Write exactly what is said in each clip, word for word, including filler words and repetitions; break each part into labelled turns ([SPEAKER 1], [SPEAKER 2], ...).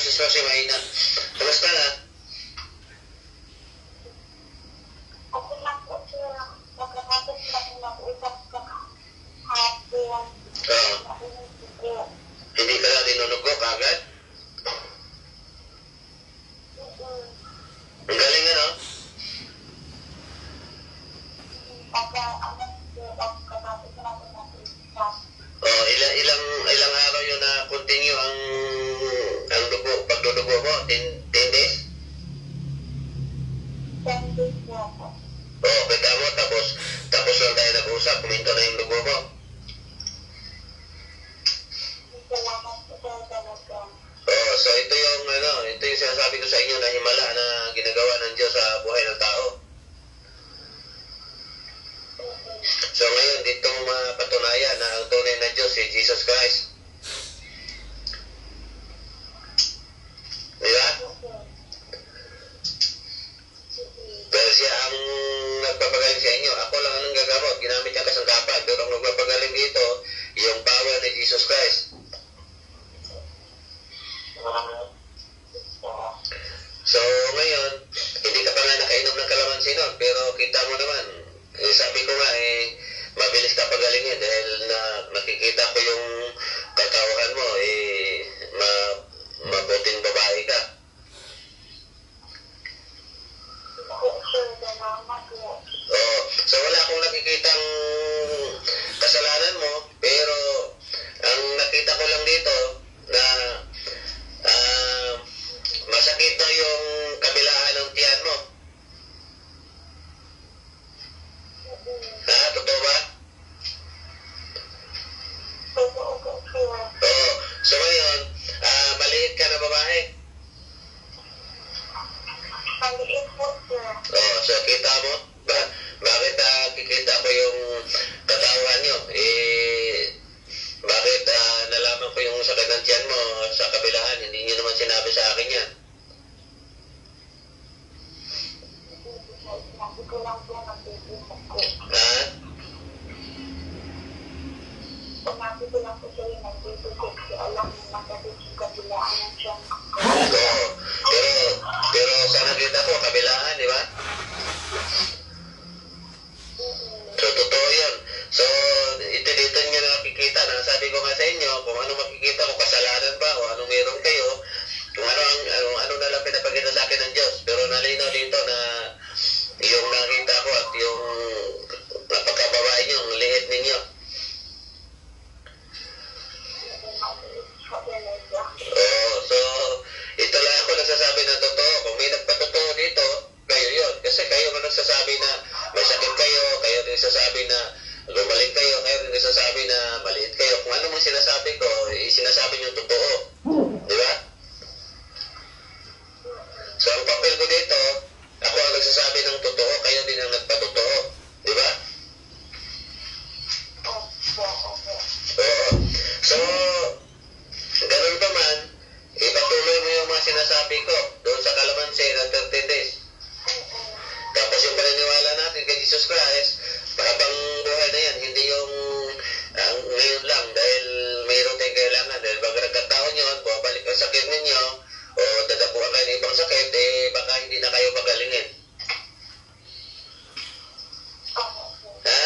[SPEAKER 1] boses mo si Mahina. Kamusta na?
[SPEAKER 2] Okay lang po sir. Magkakapit lang mag-usap ka hapon.
[SPEAKER 1] Oo. Hindi ka na dinunugo kagad? Ang galing ano?
[SPEAKER 2] Pagka ano sir, pagkakapit lang mag-usap.
[SPEAKER 1] Oh, ilang ilang ilang araw yun na continue ang ang dugo, pagdudugo mo? ten days?
[SPEAKER 2] ten days po ako.
[SPEAKER 1] Oo, kita mo, tapos tapos lang tayo nag-usap, kuminto na yung dugo mo.
[SPEAKER 2] Salamat po sir talaga.
[SPEAKER 1] Oo, so ito yung ano, ito yung sinasabi ko sa inyo na himala na ginagawa ng Diyos sa buhay ng tao. So ngayon, dito mo mapatunayan na ang tunay na Diyos si Jesus Christ. Di ba? Pero siya ang nagpapagaling sa inyo. Ako lang ang gagamot. Ginamit niya kasangkapan. Pero ang nagpapagaling dito, yung power ni Jesus Christ. So ngayon, hindi ka pa nga nakainom ng kalamansi nun. Pero kita mo naman, eh, sabi ko nga eh, mabilis ka pagalingin dahil na nakikita ko yung katawan mo, eh, ma, mabuting babae ka. Oo. So wala akong nakikitang kasalanan mo, pero ang nakita ko lang dito na uh, masakit na yung kabilaan ng tiyan mo. Ha? Totoo ba? Oo. So ngayon, uh, maliit ka na babae?
[SPEAKER 2] Maliit po sir.
[SPEAKER 1] Oo. So kita mo? Ba bakit uh, kikita ko yung katawan nyo? Eh, bakit uh, nalaman ko yung sakit ng tiyan mo sa kabilaan? Hindi nyo naman sinabi sa akin yan.
[SPEAKER 2] Sinabi ko lang po mag-iisip ko.
[SPEAKER 1] Ha?
[SPEAKER 2] Sinabi ko lang po sa'yo nag-iisip ko kasi alam mo masakit yung kabilaan ng tiyan ko.
[SPEAKER 1] Oo. Pero, pero sa nakita ko, kabilaan, di ba? So, totoo yun. So, ito dito nyo nakikita na sabi ko nga sa inyo, kung ano makikita ko, kasalanan ba o ano meron kayo, kung ano, ang, ano, ano na lang pinapakita sa akin ng Diyos. Pero nalinaw dito na yung nakita ko at yung napagkababae nyo, ang liit ninyo. Oo, so, ito lang ako nagsasabi ng totoo. Kung may nagpatotoo dito, kayo yun. Kasi kayo man nagsasabi na may sakit kayo, kayo din nagsasabi na gumaling kayo, kayo din nagsasabi na maliit kayo. Kung ano mang sinasabi ko, eh, sinasabi nyo totoo. Di ba? So, ang papel ko dito, ako ang nagsasabi ng totoo, kayo din ang nagpatotoo. Di ba? Oo. So, ganun pa man, ipatuloy mo yung mga sinasabi ko doon sa kalamansi ng thirteen days. Tapos yung paniniwala natin kay Jesus Christ, parang buhay na yan, hindi yung uh, ngayon lang dahil mayroon tayong kailangan. Dahil pag nagkataon yun, bumabalik ang sakit ninyo, o dadapuan kayo ng ibang sakit, eh baka hindi na kayo pagalingin. Ha?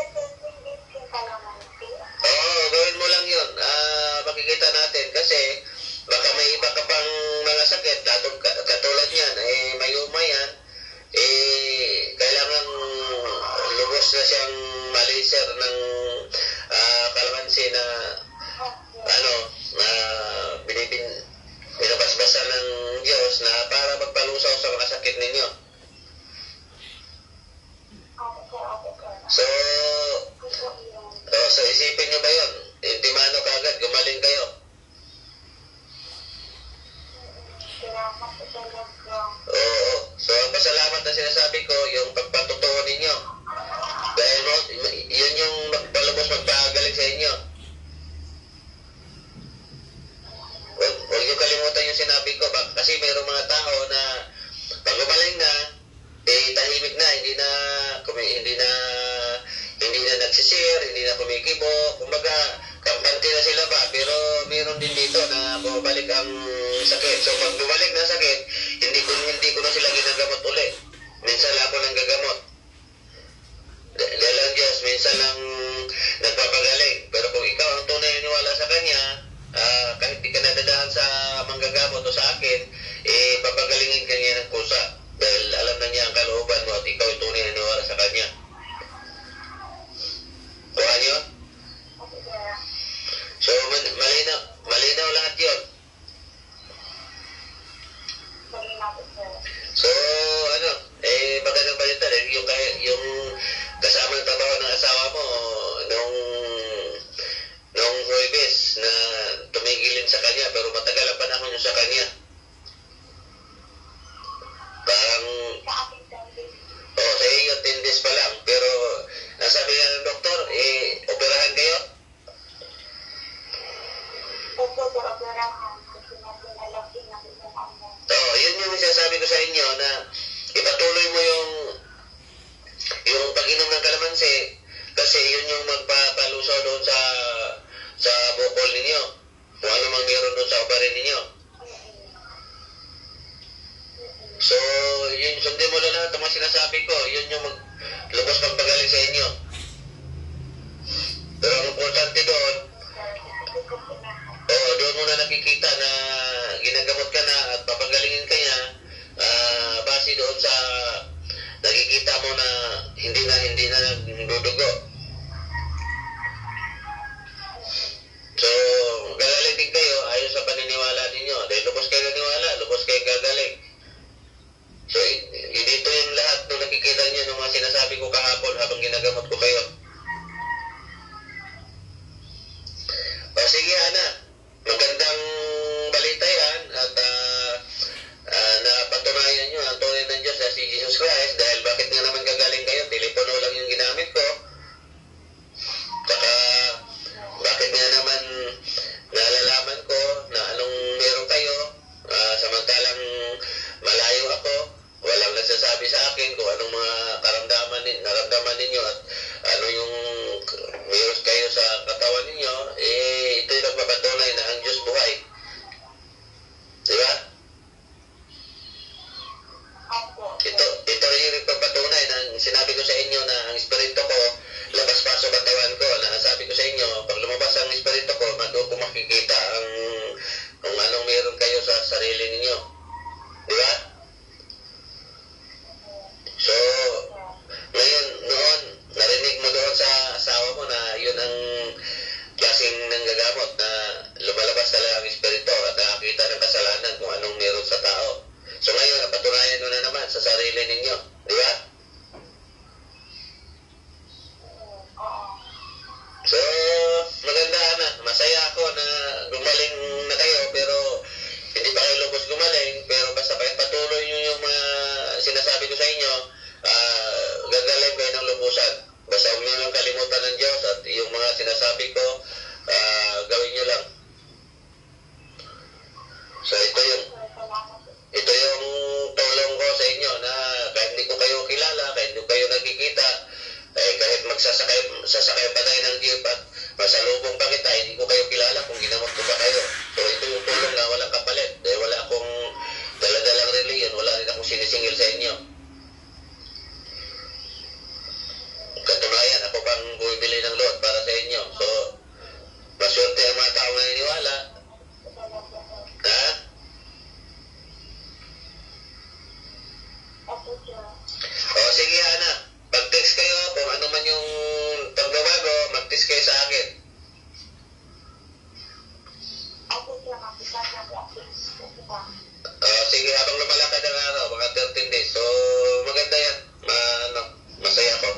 [SPEAKER 1] Oo, gawin mo lang yun. Uh, makikita natin kasi baka may iba ka pang mga sakit, katulad yan, eh mayuma yan, eh kailangan lubos na siyang maliser ng uh, kalamansi na ano, na uh, binibin binabasbasan ng Diyos na para magpalusaw sa mga sakit ninyo. So, oh, so isipin nyo ba yun? Intimano ka agad, gumaling kayo. Oo. So, ang pasalamat na sinasabi ko, yung pagpatotoo ninyo. Dahil mo, yun yung magpalubos, magpagaling sa inyo. Huwag, huwag yung kalimutan yung sinabi ko. Kasi mayroong mga tao na pag gumaling na, eh tahimik na, hindi na, hindi na, hindi na nagsisir, hindi na kumikibo. Kumbaga, kampante na sila ba? Pero mayroon din dito na bumabalik bumalik ang sakit. So pag bumalik na sakit, hindi ko hindi ko na sila ginagamot ulit. Minsan lang ako nang gagamot. Dahil ang Diyos, minsan lang nagpapagaling. Pero kung ikaw ang tunay na niwala sa Kanya, uh, kahit di ka nadadahan sa manggagamot o sa akin, eh, papagalingin ka niya ng kusa. Dahil alam na niya ang kalooban mo at ikaw ay tunay na niwala sa Kanya. Kuha niyo? So, man, malinaw, malinaw lahat yun. So, ano, eh, magandang balita rin, yung, yung kasama ng trabaho ng asawa mo, nung, nung Huwebes na tumigilin sa kanya, pero matagal ang panahon yun sa kanya. Parang, oh, sa iyo, ten days pa lang, pero, nasabi nga ng doktor, eh, operahan kayo? Oo, yun yung sinasabi ko sa inyo na ipatuloy mo yung yung pag-inom ng kalamansi kasi yun yung magpapaluso doon sa sa bukol ninyo. Kung ano mang meron doon sa ovarin ninyo. So, yun, sundin mo lang lahat ang mga sinasabi ko. Yun yung maglubos pang pagaling sa inyo. Pero ang importante doon, oo, doon mo na nakikita na ginagamot ka na at papagalingin ka niya uh, base doon sa nakikita mo na hindi na hindi na nagdudugo. So, gagaling din kayo ayon sa paniniwala ninyo. Dahil lubos kayo naniwala, lubos kayo gagaling. So, dito yung lahat na nakikita niyo ng mga sinasabi ko kahapon habang ginagamot ko kayo. O sige, Ana. Magandang balita yan at uh, uh, napatunayan nyo ang tunay ng Diyos na si Jesus Christ dahil bakit nga naman gagaling kayo? Telepono lang yung ginamit ko. Saka bakit nga naman nalalaman ko na anong meron kayo uh, samantalang malayo ako, walang nagsasabi sa akin kung anong mga karamdaman, naramdaman ninyo at ano yung meron kayo sa katawan ninyo, eh ito yung nagpapatunay na ang Diyos buhay. Diba? Ito, ito yung nagpapatunay na sinabi ko sa inyo na ang espiritu ko labas-pasok katawan ko, na sabi ko sa inyo, pag lumabas ang espiritu ko, doon ko makikita ang kung anong meron kayo sa sarili ninyo. Diba? So, ngayon, noon, narinig mo doon sa asawa mo na yun ang klaseng nanggagamot na lumalabas talaga ang espiritu at nakakita ng kasalanan kung anong meron sa tao. So ngayon, napatunayan mo na naman sa sarili ninyo. Di ba? So, maganda na. Masaya ako na gumaling na kayo pero hindi pa kayo lubos gumaling pero basta pa patuloy nyo yung mga sinasabi ko sa inyo, uh, gagaling kayo ng lubusan. Basta huwag nyo lang kalimutan ng Diyos at yung mga sinasabi ko, uh, gawin nyo lang. So ito yung ito yung tulong ko sa inyo na kahit hindi ko kayo kilala, kahit hindi ko kayo nagkikita, eh, kahit magsasakay sasakay pa tayo ng jeep at masalubong pa kita, hindi ko kayo kilala kung ginamot ko ba kayo. So ito yung tulong na walang kapalit. Dahil wala akong daladalang reliyon, wala rin akong sinisingil sa inyo. Katunayan, ako pang bumibili ng load para sa inyo. So, maswerte ang mga tao na naniniwala. Ha? O, sige, Ana. Mag-text kayo kung ano man yung pagbabago, mag-text kayo sa akin. O, sige, habang lumalakad ang araw, mga thirteen days. So, maganda yan. Ma, ano, masaya ko.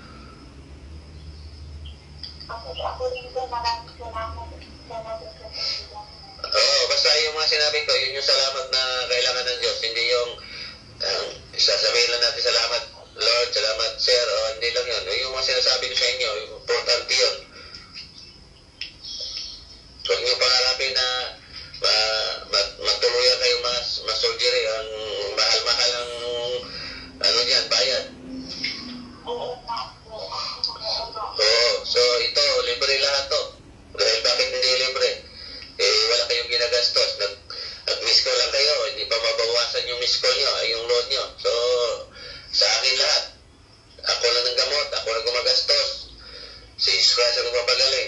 [SPEAKER 1] Oo, basta yung mga sinabi ko, yun yung salamat na kailangan ng Diyos. Hindi yung um, sasabihin lang natin salamat, Lord, salamat, Sir, o hindi lang yun. Yung mga sinasabi ko sa inyo, importante yun. Huwag niyo pangarapin na uh, mat matuluyan kayo mas masurgery ang klase magpapagaling.